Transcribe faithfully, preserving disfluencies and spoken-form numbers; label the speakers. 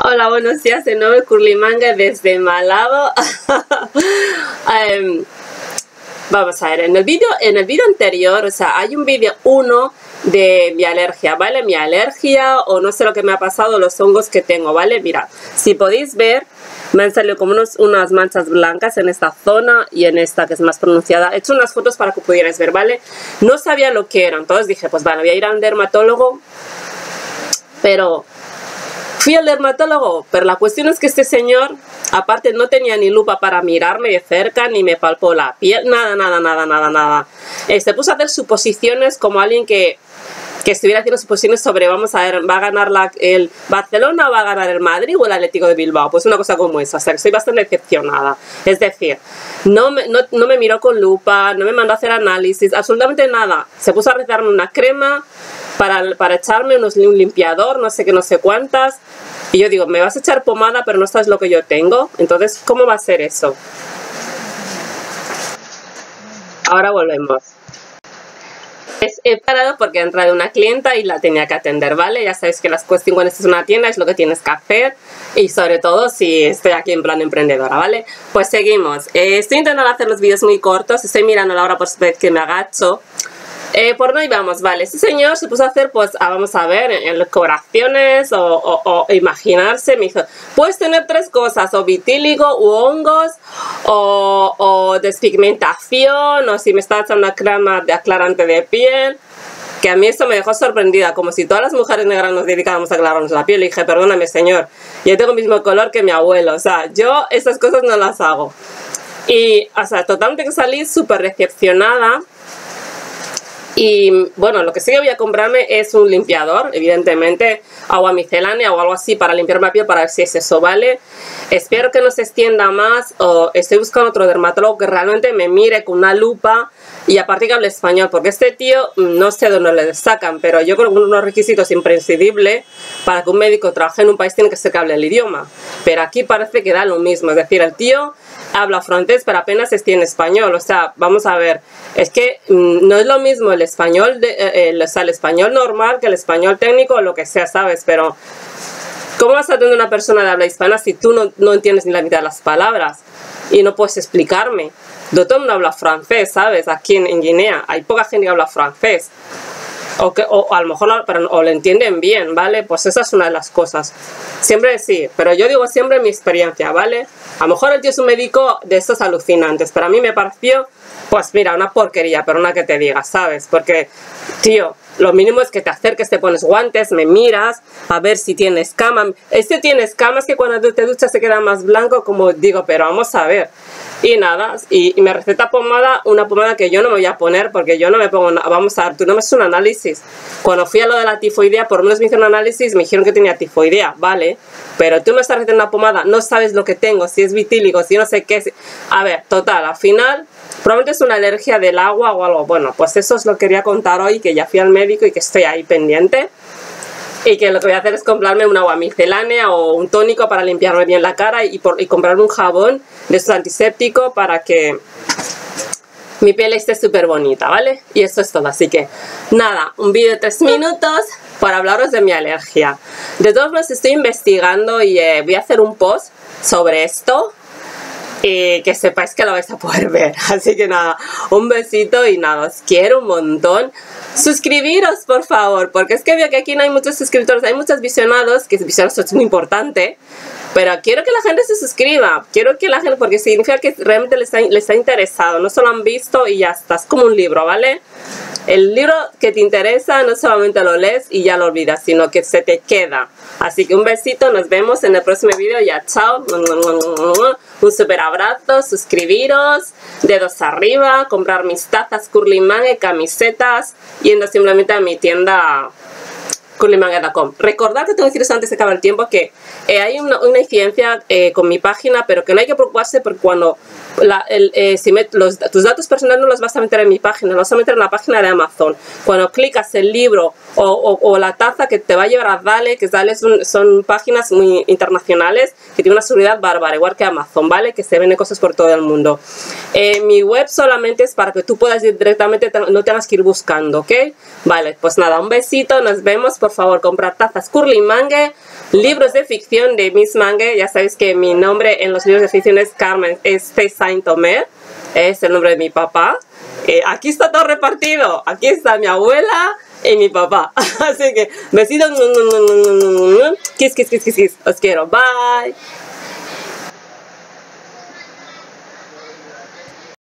Speaker 1: Hola, buenos días de nuevo, Curly Manga desde Malabo. um, vamos a ver, en el vídeo en el vídeo anterior, o sea, hay un vídeo uno de mi alergia, ¿vale? Mi alergia o no sé lo que me ha pasado, los hongos que tengo, ¿vale? Mirad, si podéis ver, me han salido como unos, unas manchas blancas en esta zona y en esta que es más pronunciada. He hecho unas fotos para que pudierais ver, ¿vale? No sabía lo que eran, entonces dije, pues vale, voy a ir a un dermatólogo, pero... Fui al dermatólogo, pero la cuestión es que este señor, aparte no tenía ni lupa para mirarme de cerca, ni me palpó la piel, nada, nada, nada, nada, nada. Eh, se puso a hacer suposiciones como alguien que, que estuviera haciendo suposiciones sobre, vamos a ver, ¿va a ganar la, el Barcelona o va a ganar el Madrid o el Atlético de Bilbao? Pues una cosa como esa, o sea, que estoy bastante decepcionada. Es decir, no me, no, no me miró con lupa, no me mandó a hacer análisis, absolutamente nada. Se puso a recetarme una crema Para, para echarme unos, un limpiador, no sé qué, no sé cuántas. Y yo digo, me vas a echar pomada, pero no sabes lo que yo tengo. Entonces, ¿cómo va a ser eso? Ahora volvemos. He parado porque ha entrado una clienta y la tenía que atender, ¿vale? Ya sabéis que las cuestiones cuando estás en una tienda es lo que tienes que hacer. Y sobre todo si estoy aquí en plan emprendedora, ¿vale? Pues seguimos. Eh, estoy intentando hacer los vídeos muy cortos. Estoy mirando la hora por vez que me agacho. Eh, por no íbamos, vale, este señor se puso a hacer, pues, a, vamos a ver, en coloraciones o, o, o imaginarse, me dijo, puedes tener tres cosas, o vitíligo, u hongos, o, o despigmentación, o si me está echando una crema de aclarante de piel, que a mí esto me dejó sorprendida, como si todas las mujeres negras nos dedicáramos a aclararnos la piel. Y dije, perdóname señor, yo tengo el mismo color que mi abuelo, o sea, yo esas cosas no las hago. Y, o sea, totalmente que salí súper decepcionada. Y bueno, lo que sí que voy a comprarme es un limpiador, evidentemente, agua miscelánea o algo así para limpiarme la piel, para ver si es eso, ¿vale? Espero que no se extienda más, o estoy buscando otro dermatólogo que realmente me mire con una lupa y aparte que hable español, porque este tío no sé de dónde le sacan, pero yo creo que unos requisitos imprescindibles para que un médico trabaje en un país tiene que ser que hable el idioma, pero aquí parece que da lo mismo, es decir, el tío habla francés pero apenas entiende español, o sea, vamos a ver, es que mmm, no es lo mismo el español, de, eh, el, o sea, el español normal que el español técnico o lo que sea, ¿sabes? Pero ¿cómo vas a atender a una persona de habla hispana si tú no, no entiendes ni la mitad de las palabras y no puedes explicarme? Todo el mundo habla francés, ¿sabes? Aquí en, en Guinea hay poca gente que habla francés. O, que, o a lo mejor pero, o lo entienden bien, ¿vale? Pues esa es una de las cosas. Siempre sí, pero yo digo siempre mi experiencia, ¿vale? A lo mejor el tío es un médico de estos alucinantes, pero a mí me pareció, pues mira, una porquería, pero una que te diga, ¿sabes? Porque, tío, lo mínimo es que te acerques, te pones guantes, me miras, a ver si tiene escama. Este tiene escamas que cuando te duchas se queda más blanco, como digo, pero vamos a ver. Y nada, y, y me receta pomada, una pomada que yo no me voy a poner porque yo no me pongo, vamos a ver, tú no me haces un análisis. Cuando fui a lo de la tifoidea, por lo menos me hicieron un análisis, me dijeron que tenía tifoidea, ¿vale? Pero tú me estás recetando una pomada, no sabes lo que tengo, si es vitíligo, si no sé qué. Si... A ver, total, al final, probablemente es una alergia del agua o algo. Bueno, pues eso os lo quería contar hoy, que ya fui al médico y que estoy ahí pendiente. Y que lo que voy a hacer es comprarme un agua miscelánea o un tónico para limpiarme bien la cara y, por, y comprarme un jabón de estos antiséptico para que mi piel esté súper bonita, ¿vale? Y eso es todo, así que nada, un vídeo de tres minutos para hablaros de mi alergia. De todos modos estoy investigando y eh, voy a hacer un post sobre esto y que sepáis que lo vais a poder ver. Así que nada, un besito y nada, os quiero un montón. Suscribiros por favor, porque es que veo que aquí no hay muchos suscriptores, hay muchos visionados, que visionados es muy importante, pero quiero que la gente se suscriba, quiero que la gente, porque significa que realmente les está, les está interesado, no solo han visto y ya está, es como un libro, ¿vale? El libro que te interesa no solamente lo lees y ya lo olvidas, sino que se te queda. Así que un besito, nos vemos en el próximo video, ya chao, un super abrazo, suscribiros, dedos arriba, comprar mis tazas Curly Manga y camisetas, yendo simplemente a mi tienda curly manga punto com. Recordad que tengo que deciros antes de acabar el tiempo que eh, hay una, una incidencia eh, con mi página, pero que no hay que preocuparse porque cuando la, el, eh, si met, los, tus datos personales no los vas a meter en mi página, los vas a meter en la página de Amazon. Cuando clicas el libro o, o, o la taza que te va a llevar a Dale, que Dale son, son páginas muy internacionales que tienen una seguridad bárbara, igual que Amazon, ¿vale? Que se venden cosas por todo el mundo. Eh, mi web solamente es para que tú puedas ir directamente, no tengas que ir buscando, ¿ok? Vale, pues nada, un besito, nos vemos. Por por favor, comprar tazas Curly Mangue, libros de ficción de Miss Mangue. Ya sabéis que mi nombre en los libros de ficción es Carmen Este Saint-Omer, es el nombre de mi papá. Eh, aquí está todo repartido, aquí está mi abuela y mi papá. Así que besitos, kiss, kiss, kiss, kiss, kiss. Os quiero, bye.